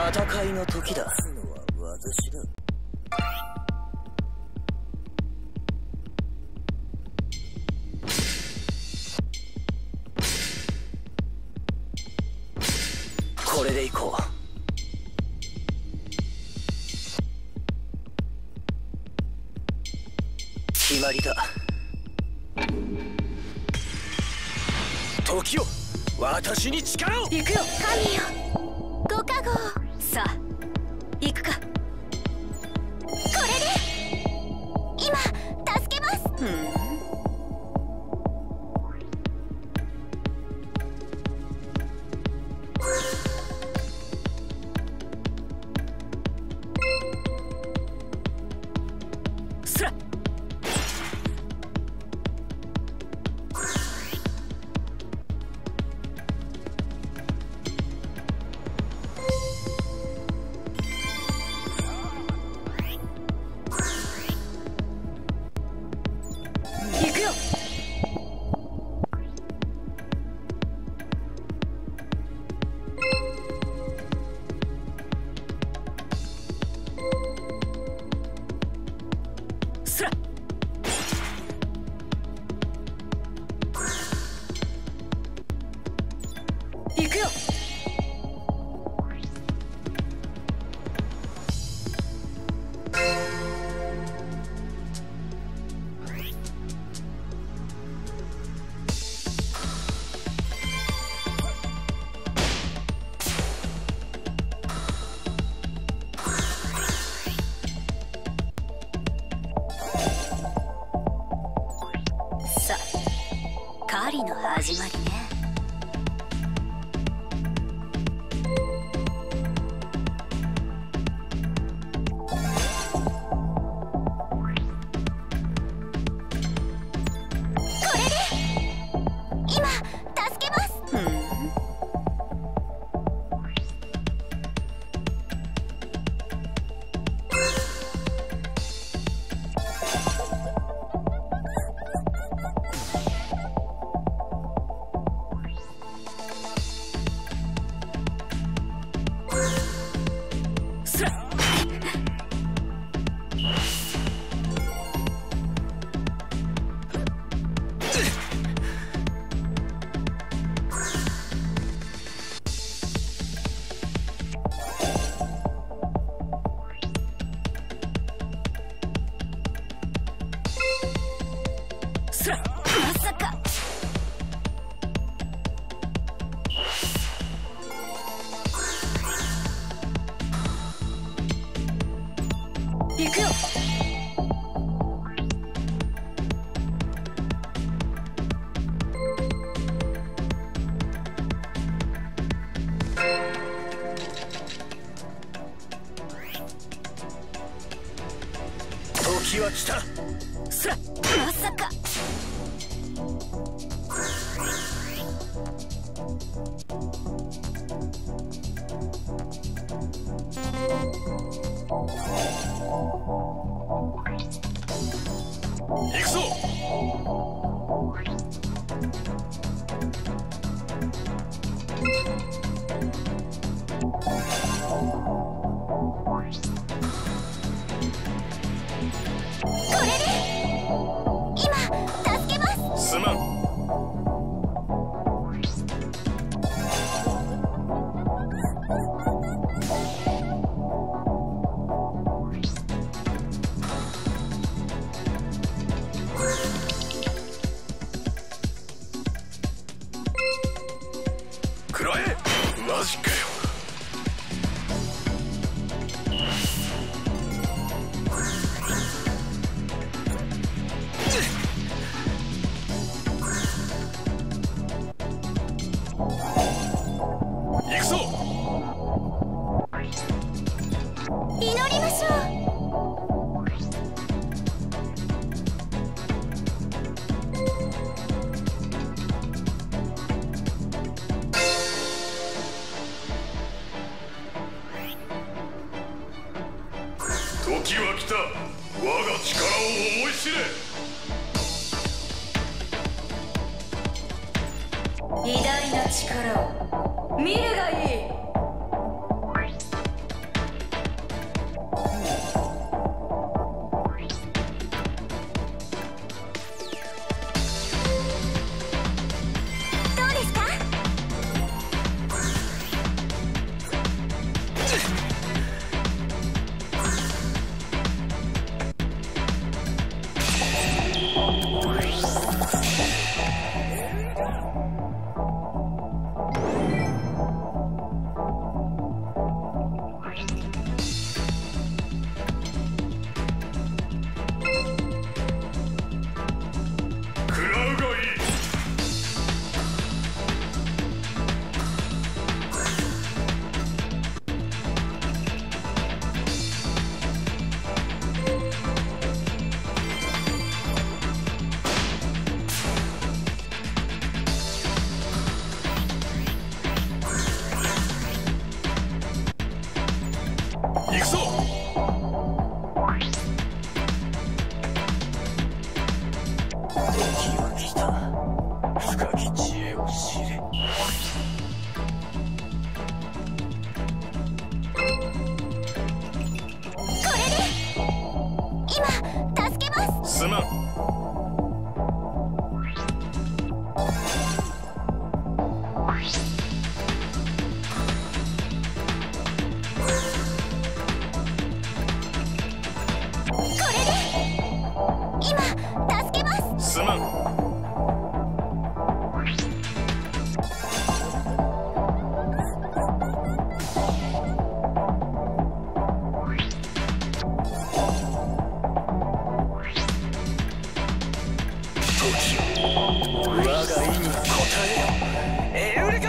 戦いの時だ。のは私だ。これでいこう。決まりだ。時よ、私に力を。 行くよ神よ、ご加護。さあ行くか。これで今助けます。すら行くよ。すら行くよ。さあ狩りの始まりね。これで今助けます。すらすらまさか。行くよ。 時は来た。 すらまさか。 行くぞ。 これで今助けます。 すまん。食らえ。マジかよ。行くぞ。 祈りましょう。 時は来た。我が力を思い知れ。 偉大な力を見るがいい。 すまん。すまん。我が意に応えよ、エウレカ。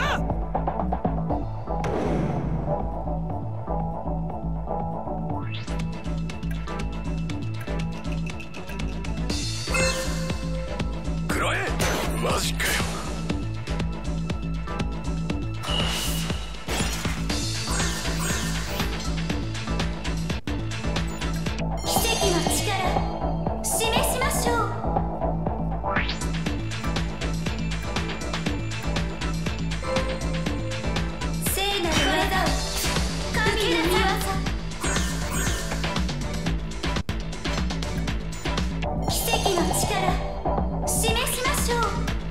マジかよ。 奇跡の力示しましょう。聖なる技神の御業奇跡の力示しましょう。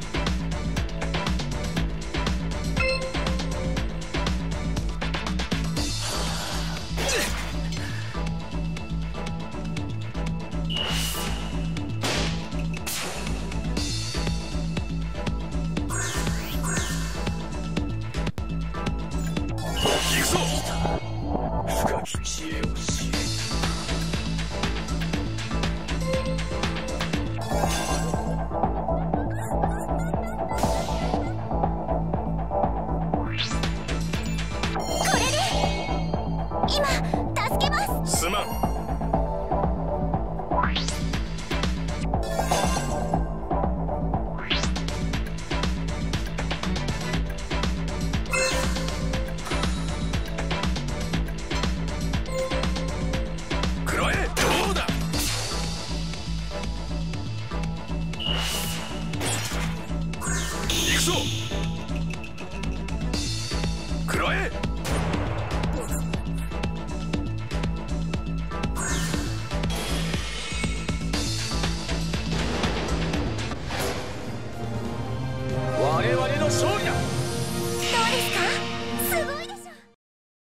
行くぞ。深き知恵を知れ。すまん。食らえ。どうだ。行くぞ。食らえ。